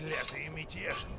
Проклятые мятежники!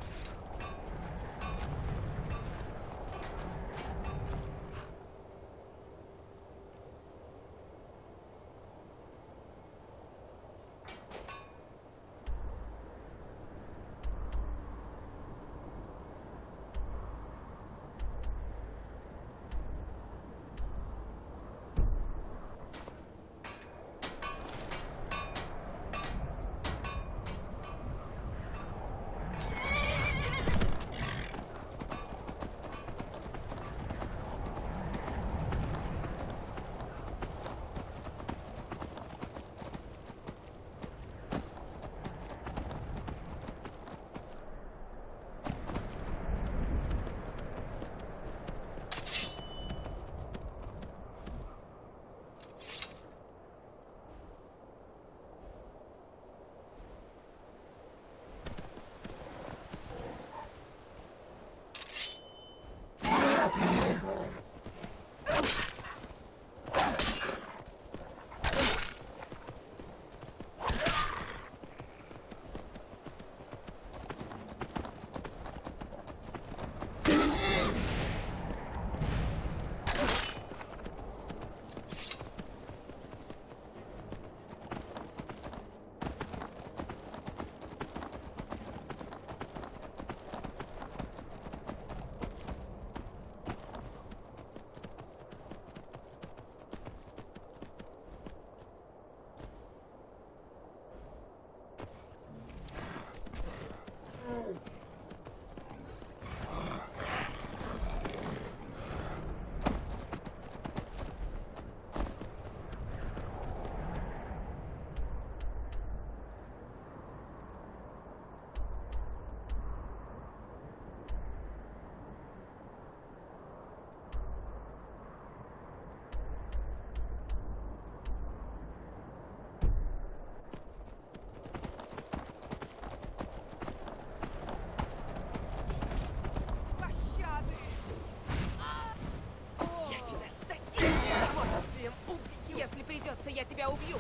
Если придется, я тебя убью.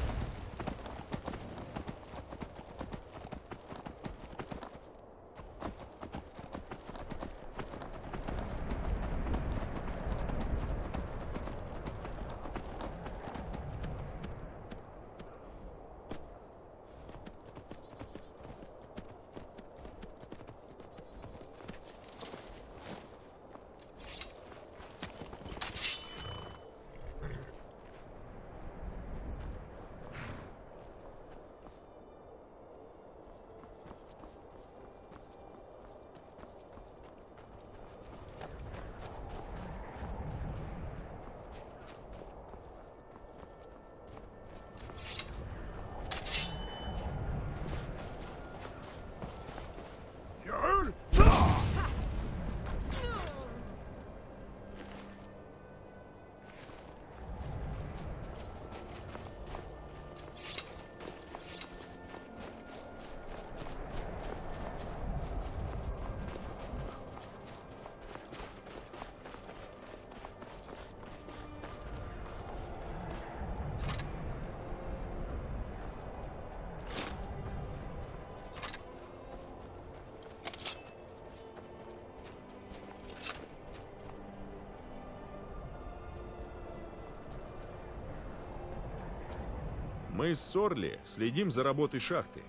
Мы с Сорли следим за работой шахты.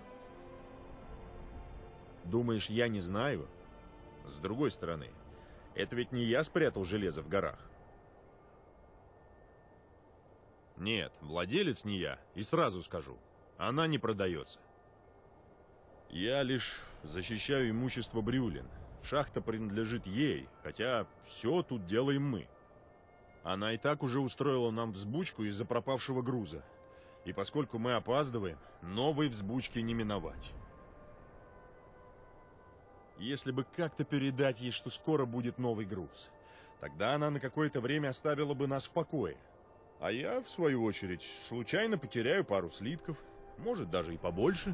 Думаешь, я не знаю? С другой стороны, это ведь не я спрятал железо в горах. Нет, владелец не я, и сразу скажу, она не продается. Я лишь защищаю имущество Брюлин. Шахта принадлежит ей, хотя все тут делаем мы. Она и так уже устроила нам взбучку из-за пропавшего груза. И поскольку мы опаздываем, новой взбучки не миновать. Если бы как-то передать ей, что скоро будет новый груз, тогда она на какое-то время оставила бы нас в покое. А я, в свою очередь, случайно потеряю пару слитков, может, даже и побольше.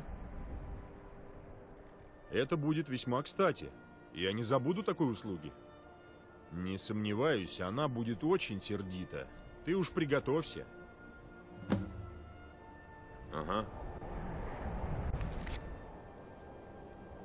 Это будет весьма кстати. Я не забуду такой услуги. Не сомневаюсь, она будет очень сердита. Ты уж приготовься. Ага.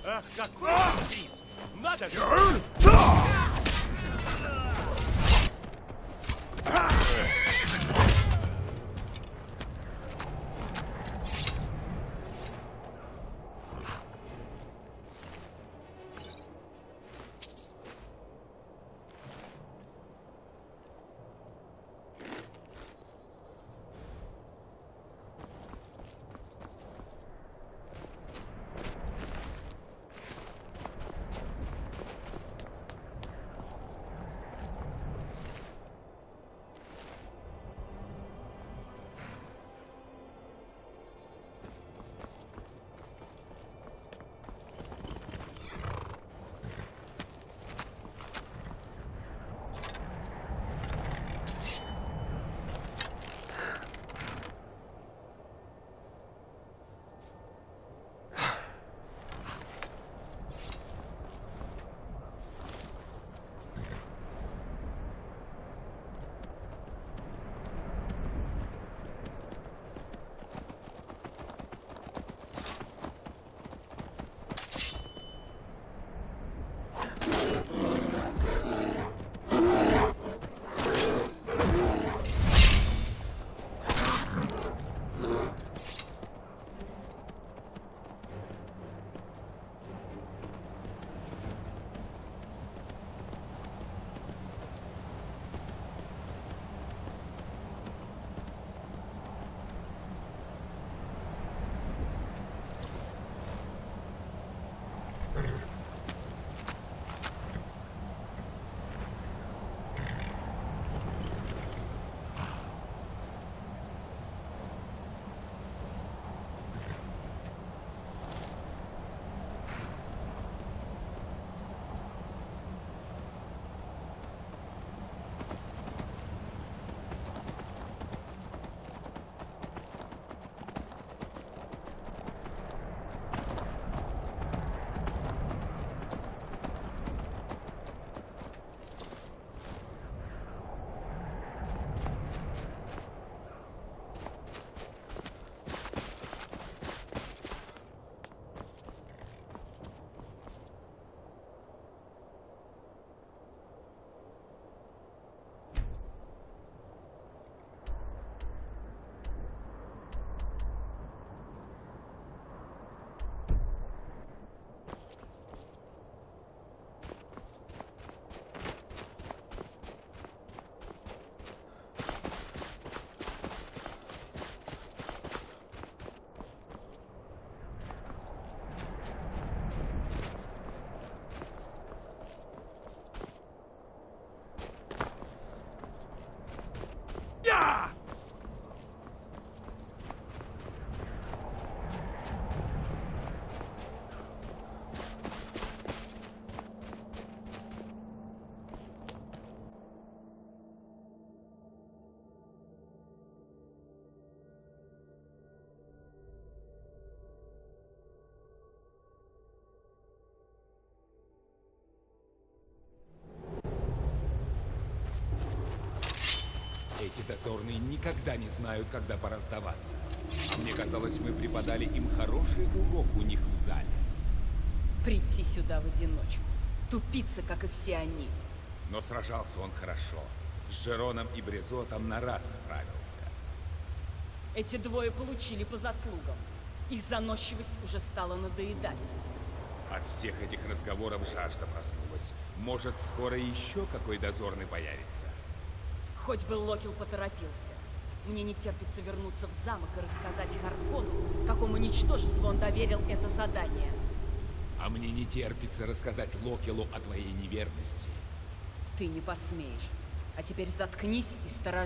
Ах, какой приз! Надо же! Эти дозорные никогда не знают, когда пора сдаваться. А мне казалось, мы преподали им хороший урок у них в зале. Прийти сюда в одиночку. Тупица, как и все они. Но сражался он хорошо. С Джероном и Брезотом на раз справился. Эти двое получили по заслугам. Их заносчивость уже стала надоедать. От всех этих разговоров жажда проснулась. Может, скоро еще какой дозорный появится? Хоть бы Локил поторопился. Мне не терпится вернуться в замок и рассказать Харкону, какому ничтожеству он доверил это задание. А мне не терпится рассказать Локилу о твоей неверности. Ты не посмеешь. А теперь заткнись и сторожи.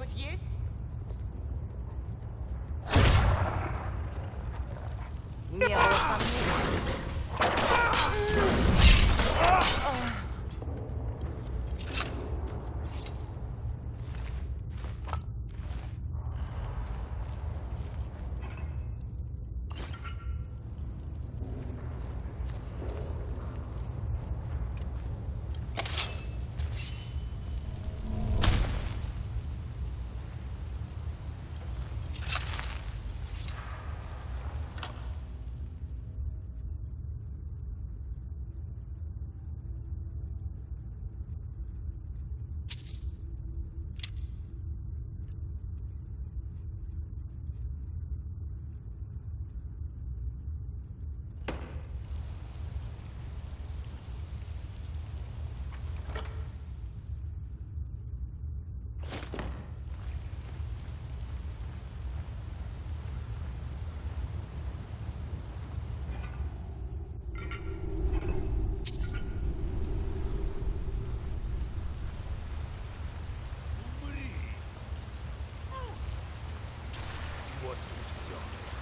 что-нибудь есть? Не было сомнений. Вот и все.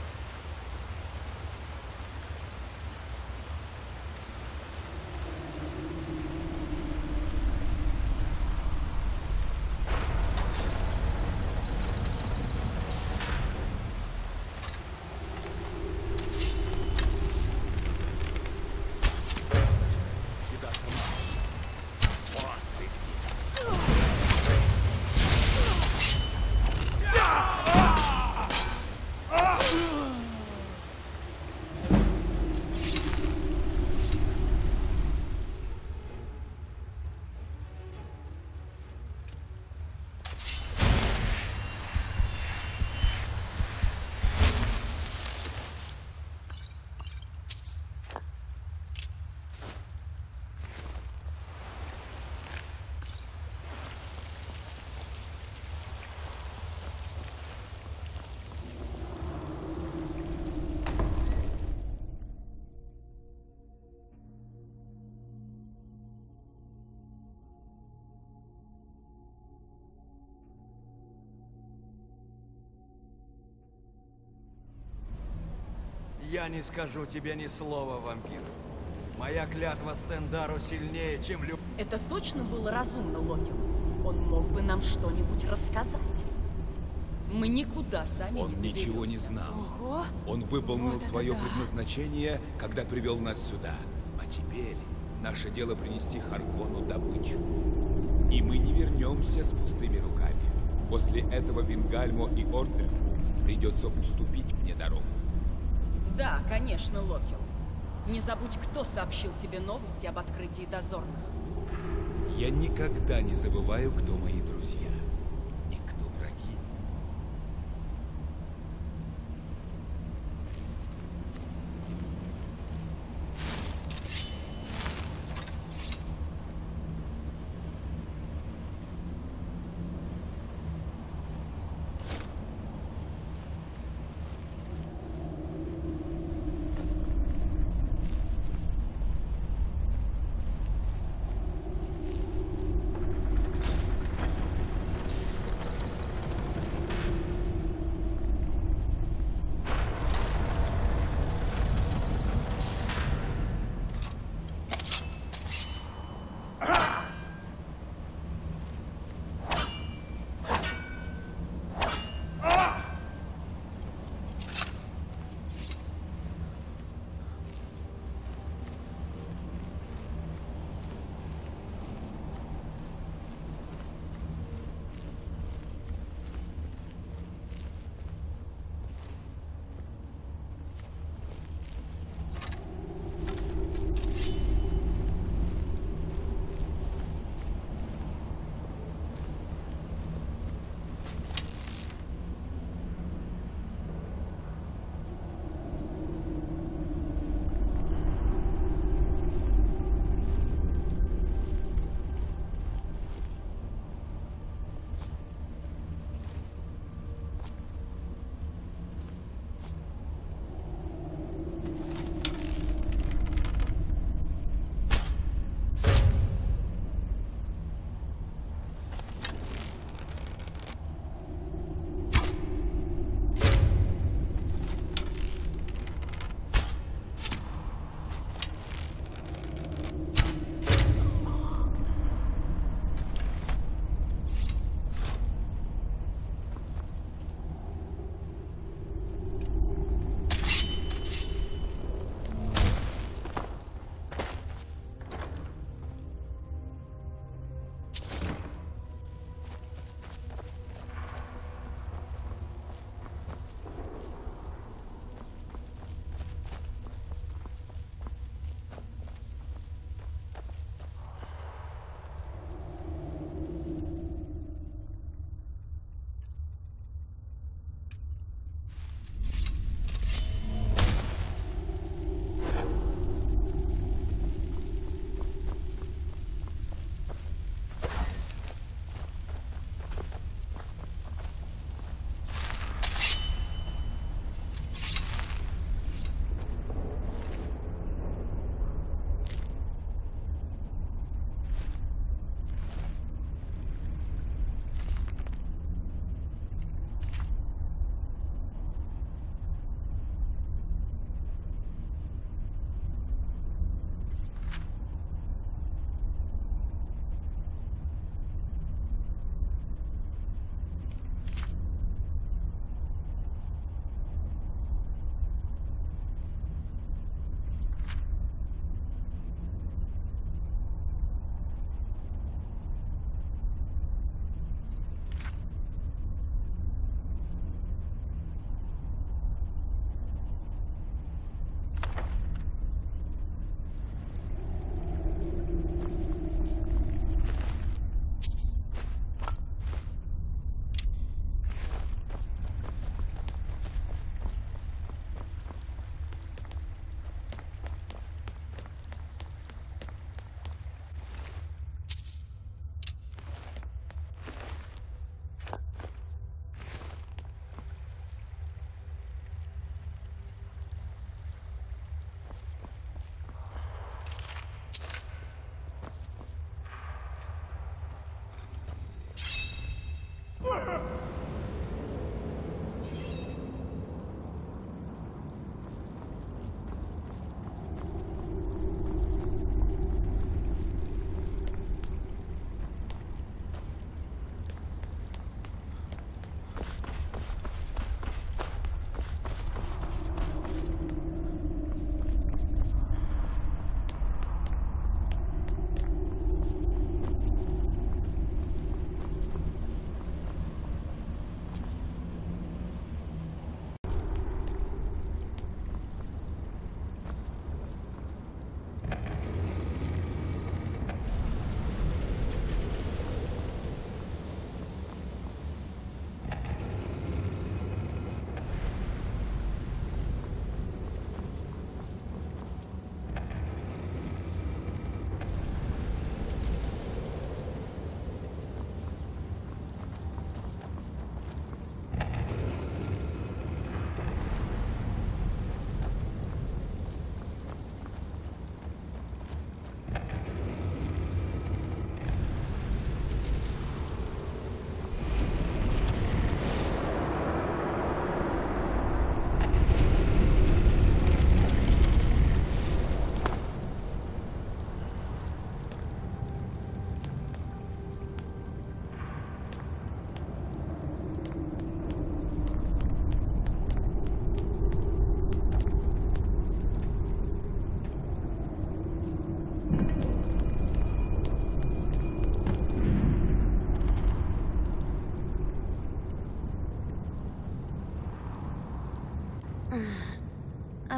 Еда сама. Вот ты где. Я не скажу тебе ни слова, вампир. Моя клятва Стендару сильнее, чем любой. Это точно было разумно, Локил? Он мог бы нам что-нибудь рассказать. Мы никуда сами Он не ничего не доберемся. знал. Ого! Он выполнил Вот это свое да. предназначение, когда привел нас сюда. А теперь наше дело принести Харкону добычу. И мы не вернемся с пустыми руками. После этого Вингальмо и Ортельфу придется уступить мне дорогу. Да, конечно, Локил. Не забудь, кто сообщил тебе новости об открытии дозорных. Я никогда не забываю, кто мои друзья и кто враги.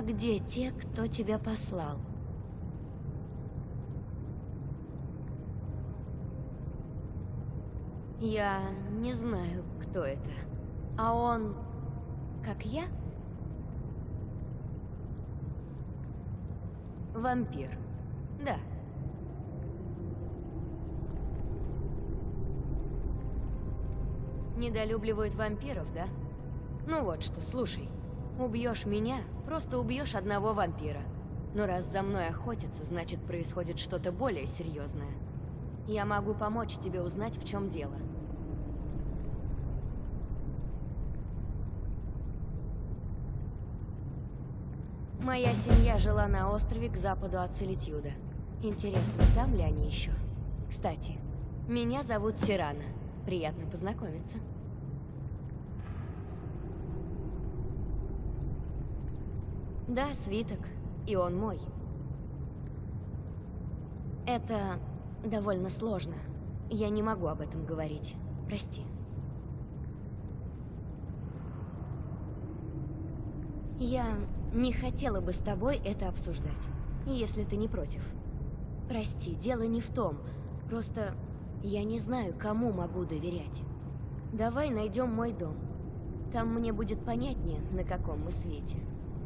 где те, кто тебя послал? Я не знаю, кто это. А он... как я? Вампир. Да. Недолюбливают вампиров, да? Ну вот что, слушай. Убьешь меня, просто убьешь одного вампира. Но раз за мной охотятся, значит, происходит что-то более серьезное. Я могу помочь тебе узнать, в чем дело. Моя семья жила на острове к западу от Солитюда. Интересно, там ли они еще? Кстати, меня зовут Сирана. Приятно познакомиться. Да, свиток. И он мой. Это довольно сложно. Я не могу об этом говорить. Прости. Я не хотела бы с тобой это обсуждать, если ты не против. Прости, дело не в том. Просто я не знаю, кому могу доверять. Давай найдем мой дом. Там мне будет понятнее, на каком мы свете.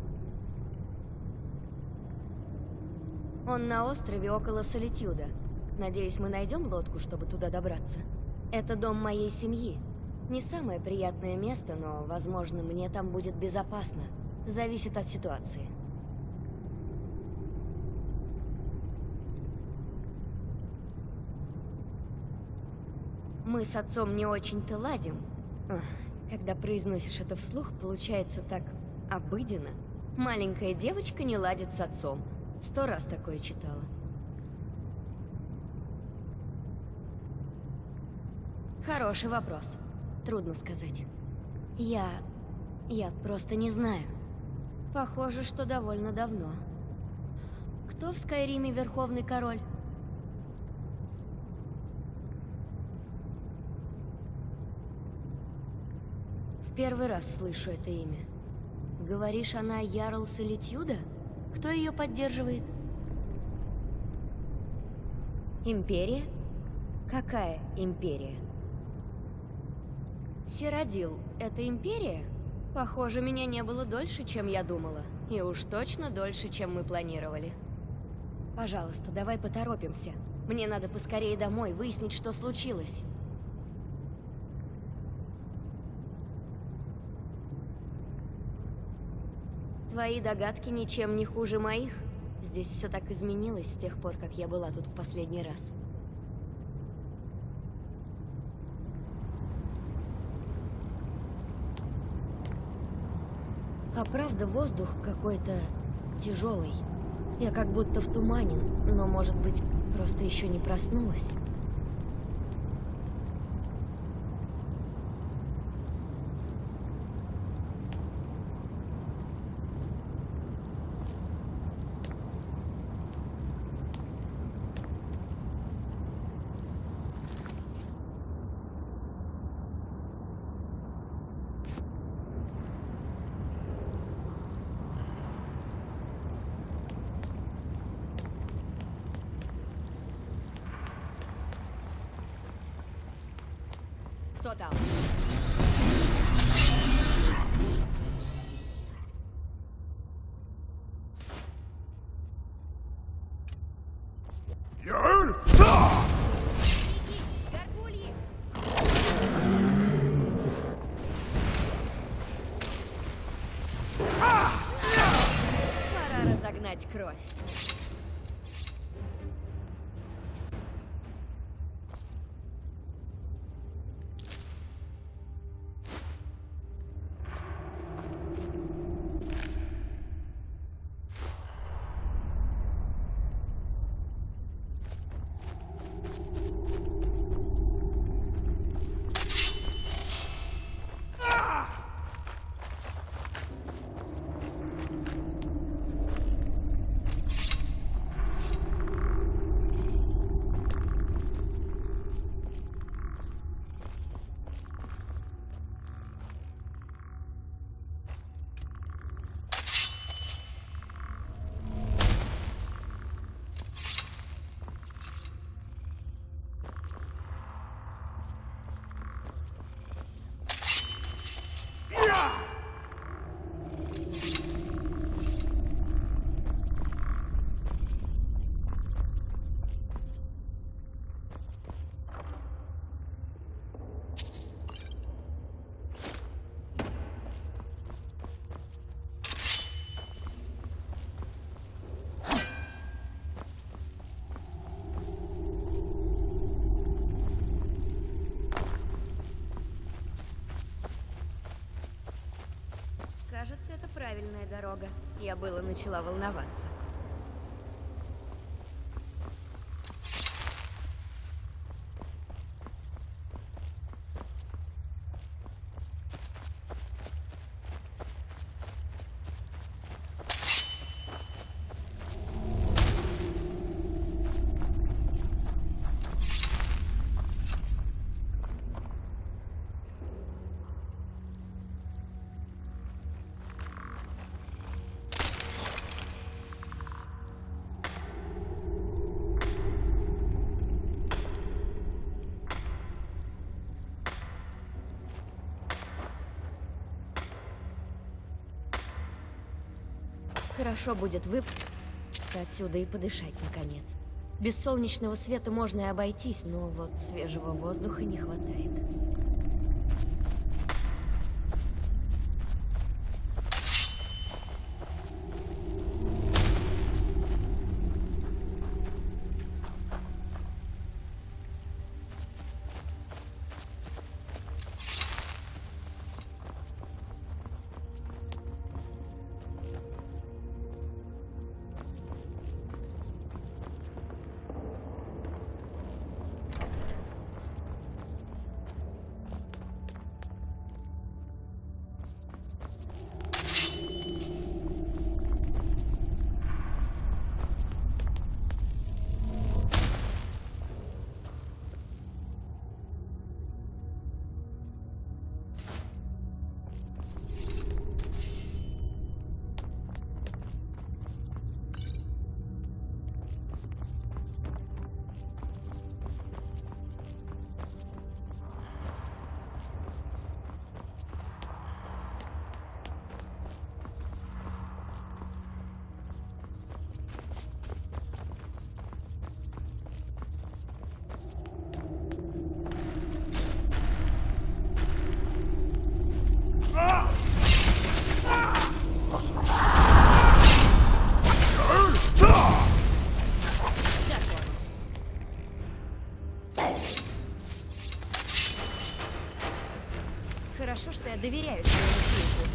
Он на острове около Солитюда. Надеюсь, мы найдем лодку, чтобы туда добраться. Это дом моей семьи. Не самое приятное место, но, возможно, мне там будет безопасно. Зависит от ситуации. Мы с отцом не очень-то ладим. Когда произносишь это вслух, получается так обыденно. Маленькая девочка не ладит с отцом. 100 раз такое читала. Хороший вопрос. Трудно сказать. Я просто не знаю. Похоже, что довольно давно. Кто в Скайриме Верховный Король? В первый раз слышу это имя. Говоришь, она Ярл Солитюда? Кто ее поддерживает? Империя? Какая империя? Сиродил — это империя? Похоже, меня не было дольше, чем я думала. И уж точно дольше, чем мы планировали. Пожалуйста, давай поторопимся. Мне надо поскорее домой, выяснить, что случилось. Твои догадки ничем не хуже моих. Здесь все так изменилось с тех пор, как я была тут в последний раз. А правда, воздух какой-то тяжелый. Я как будто в тумане, но, может быть, просто еще не проснулась. Кто там? Горгульи! Пора разогнать кровь. дорога. Я было начала волноваться. Хорошо будет выбраться отсюда и подышать, наконец. Без солнечного света можно и обойтись, но вот свежего воздуха не хватает. Хорошо, что я доверяю своему чувству.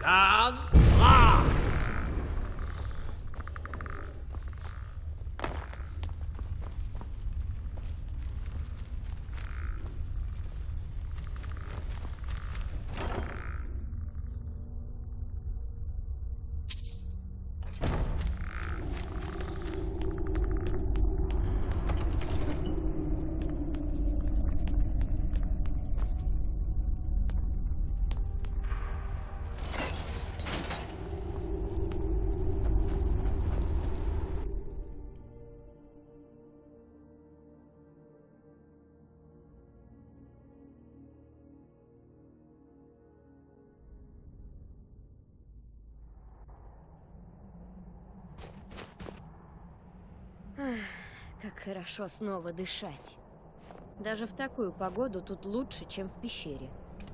Как хорошо снова дышать. Даже в такую погоду тут лучше, чем в пещере.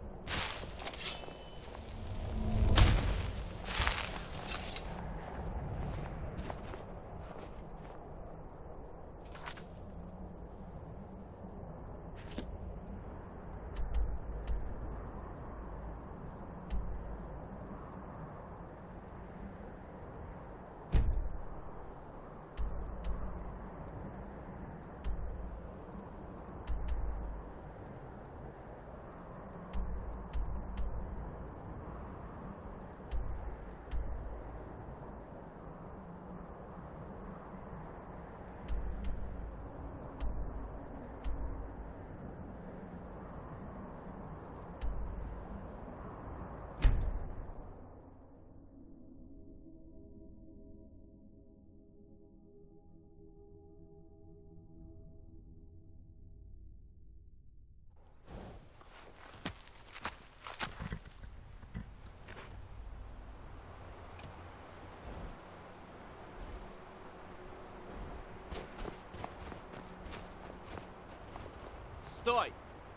Стой!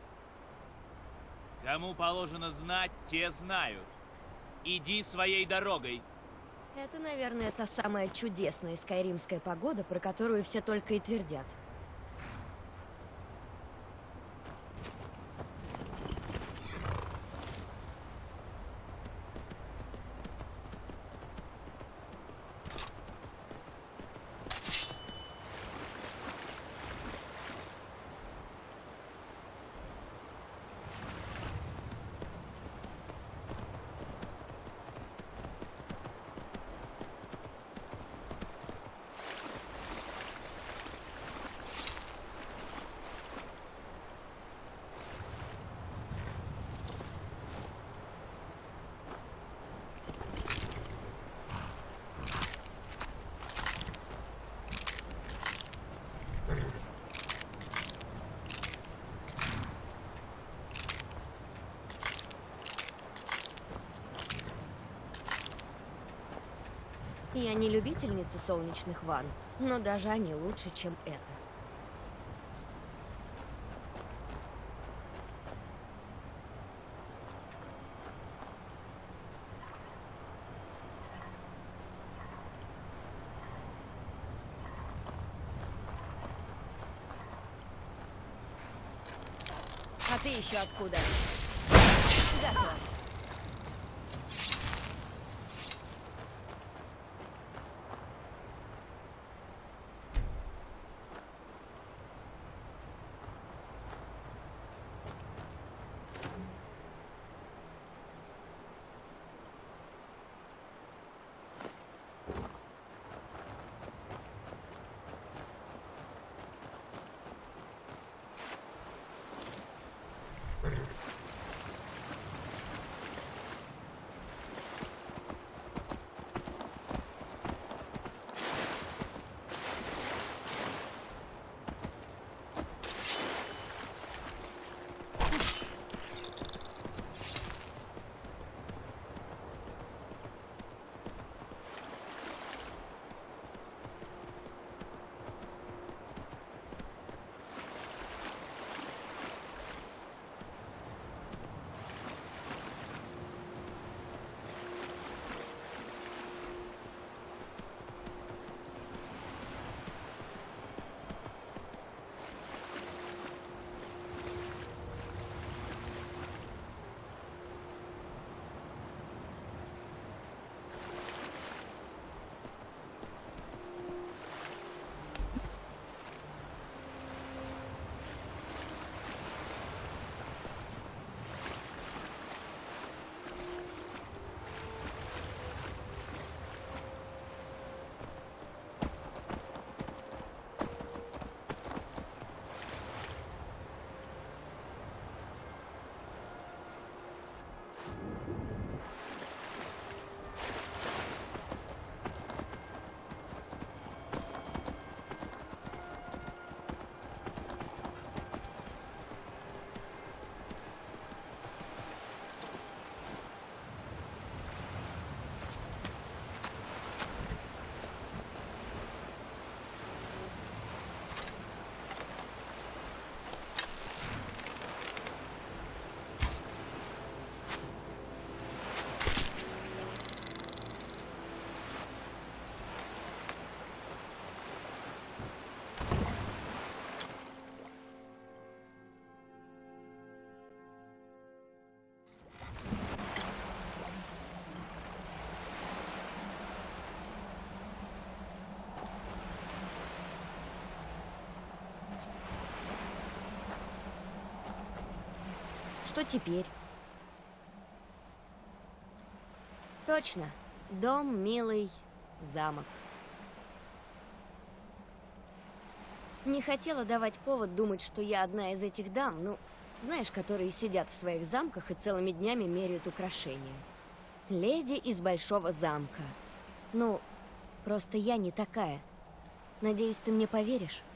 Кому положено знать, те знают. Иди своей дорогой. Это, наверное, та самая чудесная скайримская погода, про которую все только и твердят. Я не любительница солнечных ванн, но даже они лучше, чем это. А ты еще откуда? Готов. что теперь? Точно. Дом, милый, замок. Не хотела давать повод думать, что я одна из этих дам, ну, знаешь, которые сидят в своих замках и целыми днями меряют украшения. Леди из большого замка. Ну, просто я не такая. Надеюсь, ты мне поверишь?